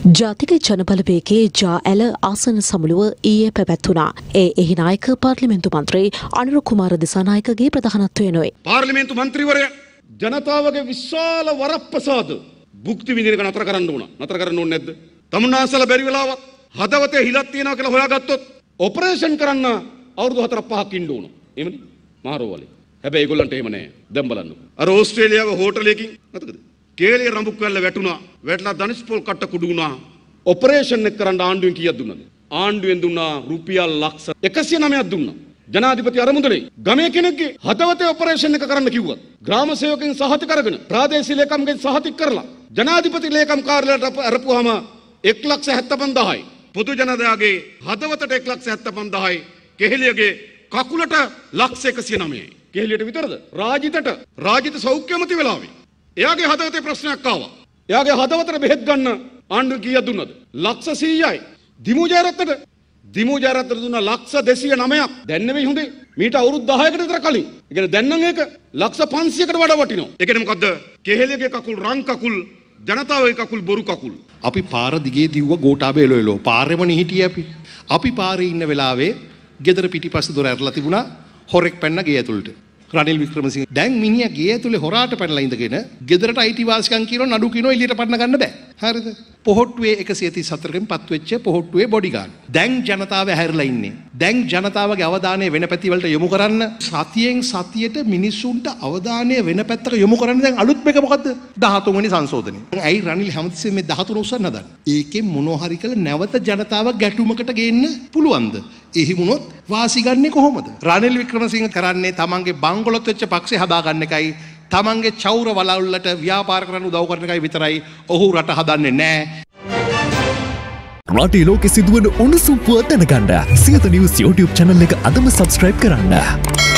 ජාතික ජනබලවේගයේ ජා ඇල ආසන සමුළුව ඊයේ පැවැත්වුණා. එහි නායක පාර්ලිමේන්තු මන්ත්‍රී අනුර කුමාර දිසානායකගේ ප්‍රධානත්වය නොවේ. පාර්ලිමේන්තු මන්ත්‍රීවරයා ජනතාවගේ විශාල වරප්‍රසාද භුක්ති විඳිනක නතර කරන්න ඕන. නතර කරන්න ඕනේ නැද්ද? තමුන්නාසලා බැරි වෙලාවත් හදවතේ හිලක් තියනවා කියලා හොයාගත්තොත් ඔපරේෂන් කරන්න අවුරුදු 4-5ක් ඉන්න ඕන. එහෙමනේ? මාරෝවලේ. හැබැයි ඒගොල්ලන්ට එහෙම නැහැ. දැන් බලන්න. අර ඕස්ට්‍රේලියාවේ හෝටලයකින් මතකද? කේලිය රඹුක් වැල්ල වැටුණා. වැටලා ධනිෂ්පෝල් කට්ට කුඩු වුණා. ඔපරේෂන් එක කරන්න ආණ්ඩුවෙන් කීයක් දුන්නද? ආණ්ඩුවෙන් දුන්නා රුපියල් ලක්ෂ 109ක් දුන්නා. ජනාධිපති අරමුදලේ ගමේ කෙනෙක්ගේ හදවතේ ඔපරේෂන් එක කරන්න කිව්වා. ග්‍රාම සේවකයන් සහතික කරගෙන ප්‍රාදේශීය ලේකම්ගෙන් සහතික කරලා ජනාධිපති ලේකම් කාර්යාලයට අරපුවාම 1,75,000යි. පොදු ජනතාවගේ හදවතට 1,75,000යි. කෙහෙලියගේ කකුලට ලක්ෂ 109යි. කෙහෙලියට විතරද? රාජිත සෞඛ්‍යමති වෙලාවේ එයාගේ හදවතේ ප්‍රශ්නයක් ආවා. එයාගේ හදවතට බෙහෙත් ගන්න ආණ්ඩුව කීයක් දුන්නද? ලක්ෂ 100යි. දිමු ජයරත්නට දුන්නා ලක්ෂ 209ක්. දැන් නෙවෙයි හොඳේ. මීට අවුරුදු 10කට විතර කලින්. ඒ කියන්නේ දැන් නම් ඒක ලක්ෂ 500කට වඩා වටිනවා. ඒ කියන්නේ මොකද්ද? කෙහෙලියගේ කකුල් රන් කකුල්, ජනතාවගේ කකුල් බොරු කකුල්. අපි පාර දිගේ දිව්ව ගෝඨාභය එළවලෝ. පාරෙමනේ හිටියේ අපි. අපි පාරේ ඉන්න වෙලාවේ ගෙදර පිටිපස්ස දොර ඇරලා තිබුණා. හොරෙක් පැන්න ගේ ඇතුළට. රනිල් වික්‍රමසිංහ දැන් මිනිහා ගේ ඇතුලේ හොරාට පැනලා ඉඳගෙන ගෙදරට අයිති වාසිකම් කියනවා නඩු කියනවා එළියට පන්න ගන්න බෑ. හරිද? පොහොට්ටුවේ 134කින් පත් වෙච්ච පොහොට්ටුවේ බොඩිගාඩ්. දැන් ජනතාව හැරිලා ඉන්නේ. දැන් ජනතාවගේ අවධානය වෙන පැති වලට යොමු කරන්න සතියෙන් සතියට මිනිස්සුන්ට අවධානය වෙන පැත්තට යොමු කරන්න දැන් අලුත් මේක මොකද්ද? 13 වෙනි සංශෝධනය. ඇයි රනිල් හැමතිස්සෙම මේ 13 උස්සන්න හදන්නේ? ඒකෙන් මොනවා හරි කළ නැවත ජනතාව ගැටුමකට ගේන්න පුළුවන්ද? එහෙම වුණොත් වාසි ගන්නේ කොහොමද? රනිල් වික්‍රමසිංහ කරන්නේ තමන්ගේ බංගලොත් වෙච්ච පක්ෂේ හදාගන්න එකයි, තමන්ගේ චෞර වලවුල්ලට ව්‍යාපාර කරන්න උදව් කරන එකයි විතරයි. ඔහු රට හදන්නේ නැහැ. රටේ ලෝකෙ සිදුවන උණුසුම් පුවත් දැනගන්න සියත නිවුස් YouTube channel එක අදම subscribe කරන්න.